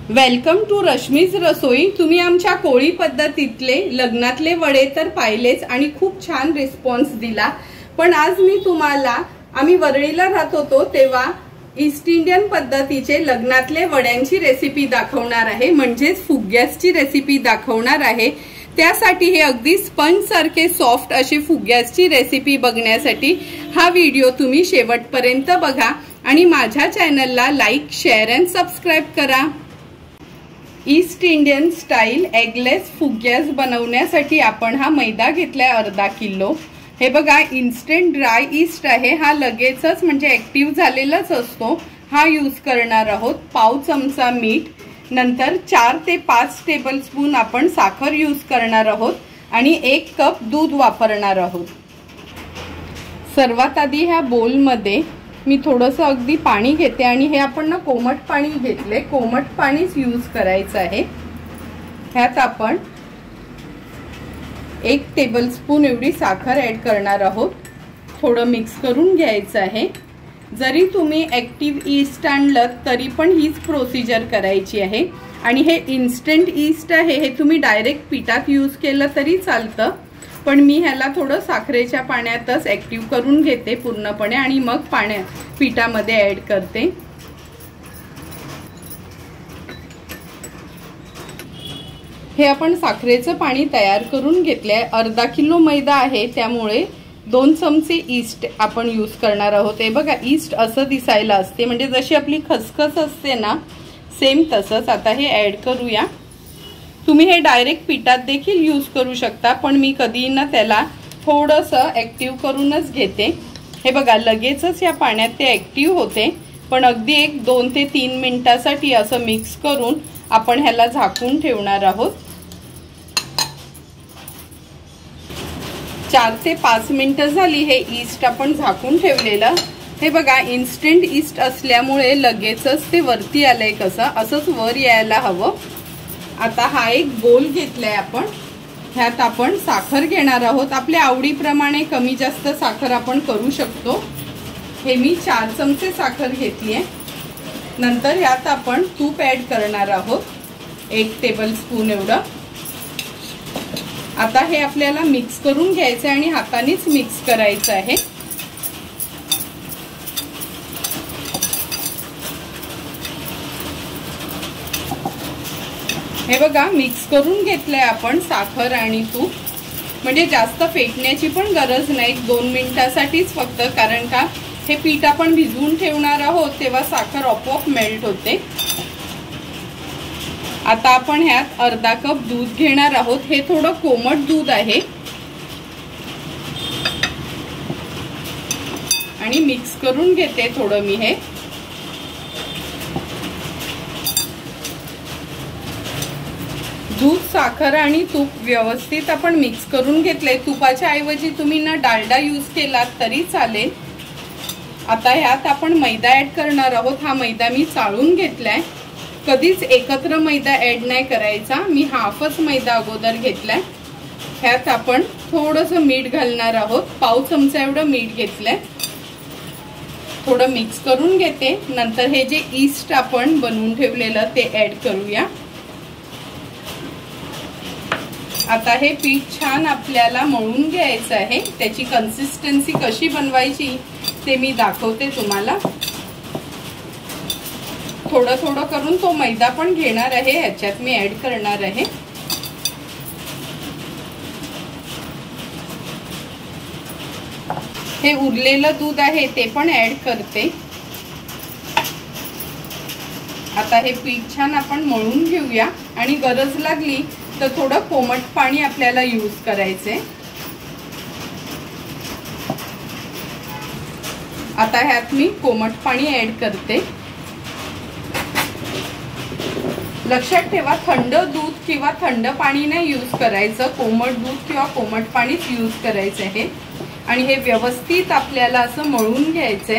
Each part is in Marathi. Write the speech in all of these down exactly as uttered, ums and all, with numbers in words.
वेलकम टू रश्मीज रसोई। तुम्ही आमच्या कोळी पद्धतीतले लग्नातले वडे तर पाहिलेच आणि खूप छान रिस्पॉन्स दिला। पण आज मी तुम्हाला आम्ही वरळीला राहत होतो तेव्हा ईस्ट इंडियन पद्धतीचे लग्नातले वड्यांची रेसिपी दाखवणार आहे, म्हणजेच फुग्याची रेसिपी दाखवणार आहे। त्यासाठी हे अगदी स्पंज सारखे सॉफ्ट अशी फुग्याची रेसिपी बघण्यासाठी हा व्हिडिओ तुम्ही शेवटपर्यंत बघा आणि माझ्या चॅनलला लाईक, शेअर अँड सबस्क्राइब करा। ईस्ट इंडियन स्टाईल एगलेस फुग्यास बनवण्यासाठी आपण हा मैदा घेतलाय अर्धा किलो। हे बघा इन्स्टंट ड्राय ईस्ट आहे, हा लगेचच म्हणजे ऍक्टिव्ह झालेलाच असतो, हा यूज करणार आहोत। पाव चमचा मीठ, नंतर चार ते पाच टेबलस्पून आपण साखर यूज करणार आहोत आणि एक कप दूध वापरणार आहोत। सर्वात आधी ह्या बोल मध्ये मी थोडंसं अगदी पाणी घेते आणि हे आपण ना कोमट पाणी घेतले, कोमट पाणीच यूज करायचं आहे। ह्यात आपण एक टेबलस्पून एवढी साखर ऍड करणार आहोत, थोडं मिक्स करून घ्यायचं आहे। जरी तुम्ही ऍक्टिव्ह ईस्ट आणलं तरी पण हीच प्रोसिजर करायची आहे आणि हे इन्स्टंट ईस्ट आहे, हे तुम्ही डायरेक्ट पिठात यूज केलं तरी चालतं, पण मी ह्याला थोडं साखरेच्या पाण्यातच ऍक्टिव्ह करून घेते पूर्णपणे आणि मग पाण्या पिठामध्ये ऍड करते। हे आपण साखरेचं पाणी तयार करून घेतलंय। अर्धा किलो मैदा आहे त्यामुळे दोन चमचे ईस्ट आपण यूज करणार आहोत। हे बघा ईस्ट असं दिसायला असते, म्हणजे जशी आपली खसखस असते ना सेम तसंच। आता हे ऍड करूया। तुम्ही हे डायरेक्ट पिठात देखील यूज करू शकता, पण मी कधी ना त्याला थोडंसं ऍक्टिव्ह करूनच घेते। हे बघा लगेचच या पाण्यात ते ऍक्टिव्ह होते, पण अगदी एक दोन ते तीन मिनिटासाठी असं मिक्स करून आपण ह्याला झाकून ठेवणार आहोत। चार ते पाच मिनिटं झाली हे ईस्ट आपण झाकून ठेवलेलं। हे बघा इन्स्टंट ईस्ट असल्यामुळे लगेचच ते वरती आलंय, कसं असंच वर यायला हवं। आता हा एक बोल घेतलाय आपण, ह्यात आपण साखर घेणार आहोत। आपल्या आवडीप्रमाणे कमी जास्त साखर आपण करू शकतो। हे मी चार चमचे साखर घेतलीये। नंतर ह्यात आपण तूप ऍड करणार आहोत एक टेबलस्पून एवढं। आता हे आपल्याला मिक्स करून घ्यायचं आणि हातानेच मिक्स करायचं आहे। हे बघा मिक्स करून घेतलंय आपण साखर आणि तूप, म्हणजे जास्त फेटण्याची पण गरज नाही, दोन मिनिटासाठीच फक्त, कारण का हे पीठ आपण भिजवून ठेवणार आहोत तेव्हा साखर आपोआप मेल्ट होते। आता आपण ह्यात अर्धा कप दूध घेणार आहोत। हे थोडं कोमट दूध आहे आणि मिक्स करून घेते थोडं मी हे। दूध, साखर आणि तूप व्यवस्थित आपण मिक्स करून घेतले। तुपाच्या ऐवजी तुम्ही ना डालडा यूज केलात तरी चालेल। आता ह्यात आपण मैदा ऍड करणार आहोत। हा मैदा मी चाळून घेतलाय, कधीच एकत्र मैदा ऍड नाही करायचा, मी हाफच मैदा अगोदर घेतलाय। ह्यात आपण थोडंसं मीठ घालणार आहोत, पाव चमचा एवढं मीठ घेतलंय। थोडं मिक्स करून घेते। नंतर हे जे ईस्ट आपण बनवून ठेवलेलं ते ऍड करूया। आता हे पीठ छान आपल्याला मळून घ्यायचं आहे। त्याची कन्सिस्टन्सी कशी बनवायची ते मी दाखवते तुम्हाला। थोडं थोडं करून तो मैदा पण घेणार आहे, ह्याच्यात मी ऍड करणार आहे। हे उरलेलं दूध आहे ते पण ऍड करते। आता हे पीठ छान आपण मळून घेऊया आणि गरज लागली तर थोडं कोमट पाणी आपल्याला यूज करायचंय। आता ह्यात मी कोमट पाणी ऍड करते। लक्षात ठेवा थंड दूध किंवा थंड पाणी नाही यूज करायचं, कोमट दूध किंवा कोमट पाणीच यूज करायचं आहे आणि हे व्यवस्थित आपल्याला असं मळून घ्यायचंय।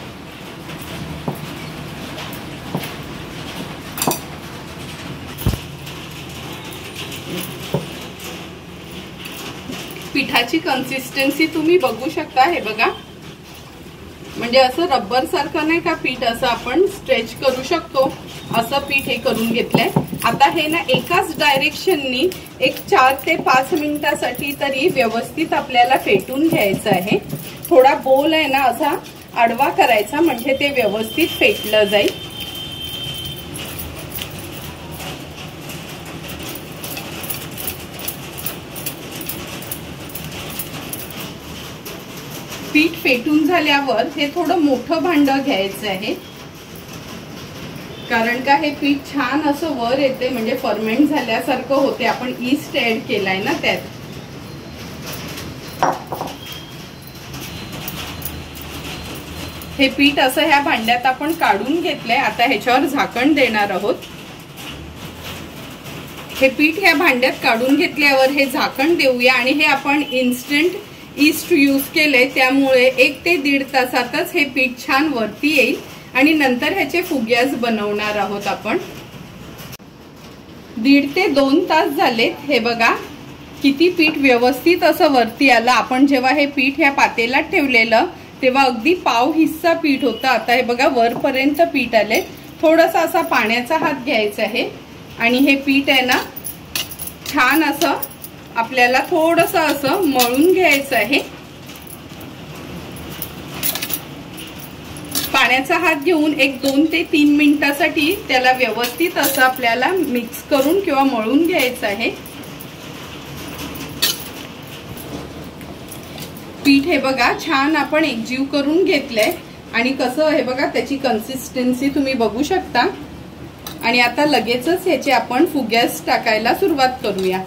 पिठाची कन्सिस्टन्सी तुम्ही बघू शकता। हे बघा म्हणजे असं रबर सारखं नाही का पीठ, असं आपण स्ट्रेच करू शकतो असं पीठ हे करून घेतलंय। आता हे ना एकाच डायरेक्शननी एक चार ते पाच मिनिटासाठी तरी व्यवस्थित आपल्याला फेटून घ्यायचं आहे। थोडा बोल आहे ना असा आडवा करायचा म्हणजे ते व्यवस्थित फेटलं जाईल। पीठ फेटून झाल्यावर हे थोडं मोठं भांडं घ्यायचं आहे, कारण का हे पीठ छान असं वर येते म्हणजे फर्मेंट झाल्यासारखं होते। आपण ईस्ट ऍड केलाय ना त्यात। हे पीठ असं ह्या भांड्यात आपण काढून घेतलंय। आता ह्याच्यावर झाकण देणार आहोत। हे पीठ ह्या भांड्यात काढून घेतल्यावर हे झाकण देऊया आणि हे आपण इन्स्टंट ईस्ट यूज केले त्यामुळे एक ते दीड तासातच हे पीठ छान वरती येईल आणि नंतर ह्याचे फुग्यास बनवणार आहोत आपण। दीड ते दोन तास झालेत। हे बघा किती पीठ व्यवस्थित असं वरती आलं। आपण जेव्हा हे पीठ ह्या पातेल्यात ठेवलेलं तेव्हा अगदी पाव हिस्सा पीठ होतं। आता हे बघा वरपर्यंत पीठ आले। थोडासा असा पाण्याचा हात घ्यायचा आहे आणि हे पीठ आहे ना छान असं आपल्याला थोडंसं असं मळून घ्यायचं आहे। पाण्याचा हात घेऊन एक दोन ते तीन मिनिटासाठी त्याला व्यवस्थित असं आपल्याला मिक्स करून किंवा मळून घ्यायचं आहे। पीठ हे बघा छान आपण एकजीव करून घेतलंय आणि कसं हे बघा त्याची कन्सिस्टन्सी तुम्ही बघू शकता। आणि आता लगेचच ह्याचे आपण फुग्यास टाकायला सुरुवात करूया।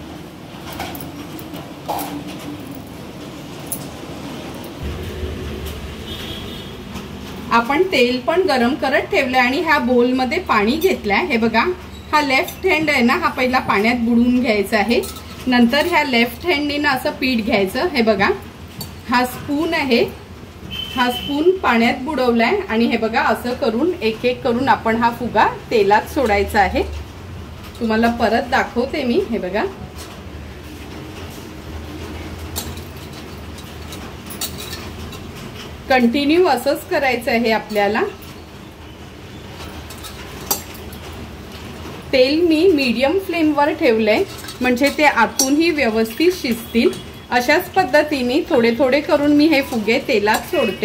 आपण तेल पण गरम करत ठेवलंय आणि ह्या बोल मध्ये पाणी घेतलंय। हे बघा हा लेफ्ट हँड आहे ना हा पहिला पाण्यात बुडवून घ्यायचा आहे। नंतर ह्या लेफ्ट हँडने ना असं पीठ घ्यायचं। हे बघा हा स्पून आहे, हा स्पून पाण्यात बुडवलाय आणि हे बघा असं करून एक एक करून आपण हा फुगा तेलात सोडायचा आहे। तुम्हाला परत दाखवते मी। हे बघा कंटिन्यू असंच करायचं आहे आपल्याला। तेल मी मीडियम फ्लेमवर ठेवलंय म्हणजे ते आतूनही व्यवस्थित शिजतील। अशाच पद्धतीने थोडे थोडे करून मी हे फुगे तेलात सोडते।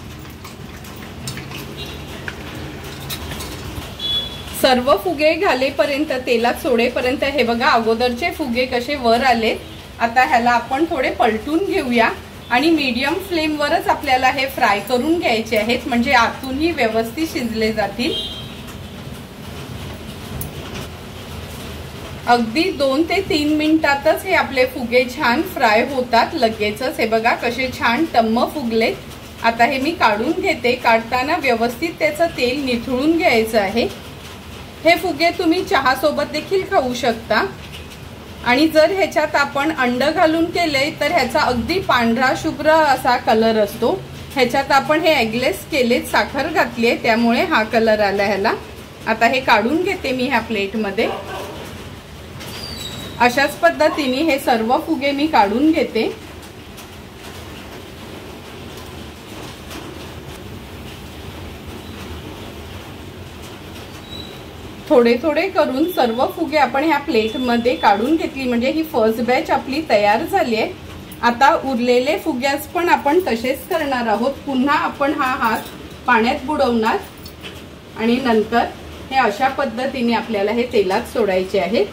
सर्व फुगे घालेपर्यंत तेलात सोडेपर्यंत हे बघा अगोदरचे फुगे कसे वर आले। आता ह्याला आपण थोडे पलटून घेऊया आणि मीडियम फ्लेमवरच आपल्याला हे फ्राय करून घ्यायचे आहेत म्हणजे आतूनही व्यवस्थित शिजले जातील। अगदी दोन ते तीन मिनिटातच हे आपले फुगे छान फ्राय होतात लगेचच। हे बघा कसे छान टम्म फुगलेत। आता हे मी काढून घेते। काढताना व्यवस्थित त्याचं तेल निथळून घ्यायचं आहे। हे फुगे तुम्ही चहा सोबत देखील खाऊ शकता आणि जर ह्याच्यात आपण अंड घालून केले तर ह्याचा अगदी पांढरा शुभ्र असा कलर असतो। ह्याच्यात आपण हे एगलेस केले, साखर घातली त्यामुळे हा कलर आला ह्याला। आता हे काढून घेते मी ह्या प्लेट मध्ये। अशाच पद्धतीने हे सर्व फुगे मी काढून घेते। थोडे थोडे करून सर्व फुगे आपण ह्या प्लेट मध्ये काढून घेतली म्हणजे ही फर्स्ट बॅच आपली तयार झाली आहे। आता उरलेले फुग्यास पण आपण तसेच करणार आहोत। पुन्हा आपण हा हात पाण्यात बुडवणार आणि नंतर हे अशा पद्धतीने आपल्याला हे तेलात सोडायचे आहे।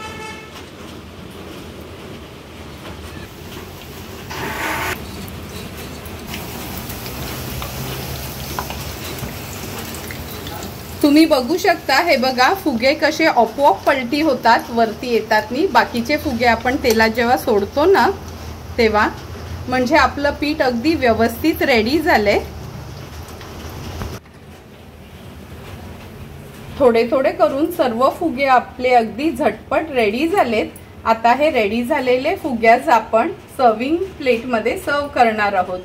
तुम्ही बघू शकता हे बघा फुगे कसे आपोआप पलटी होतात, वरती येतात नी। बाकीचे फुगे आपण तेलात जेव्हा सोडतो ना तेव्हा म्हणजे आपलं पीठ अगदी व्यवस्थित रेडी झाले। थोडे थोडे करून सर्व फुगे आपले अगदी झटपट रेडी झालेत। आता हे रेडी झालेले फुग्यास आपण सर्विंग प्लेट मध्ये सर्व करणार आहोत।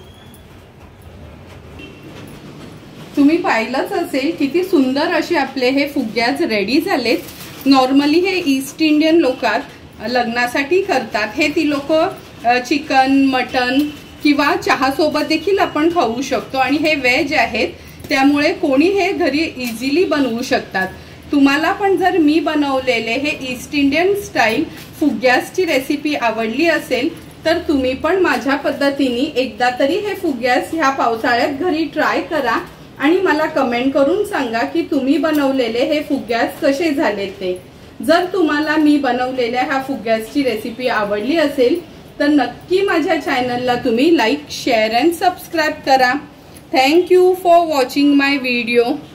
तुम्ही पाहिलंच असेल किती सुंदर असे आपले हे फुग्याज रेडी झालेत। नॉर्मली हे ईस्ट इंडियन लोकात लग्नासाठी करतात। हे ती लोक चिकन, मटन किंवा चहा सोबत देखील आपण खाऊ शकतो आणि हे व्हेज आहेत त्यामुळे कोणी हे घरी इझिली बनवू शकतात। तुम्हाला पण जर मी बनवलेले हे ईस्ट इंडियन स्टाईल फुग्यासची रेसिपी आवडली असेल तर तुम्ही पण माझ्या पद्धतीने एकदा तरी हे फुग्यास ह्या पावसाळ्यात घरी ट्राय करा आणि मला कमेंट करून सांगा की तुम्ही बनवलेले हे फुग्यास कसे झाले ते। जर तुम्हाला मी बनवलेल्या ह्या फुग्यासची रेसिपी आवडली असेल तर नक्की माझ्या चॅनलला तुम्ही लाईक शेअर अँड सबस्क्राईब करा। Thank you for watching my video.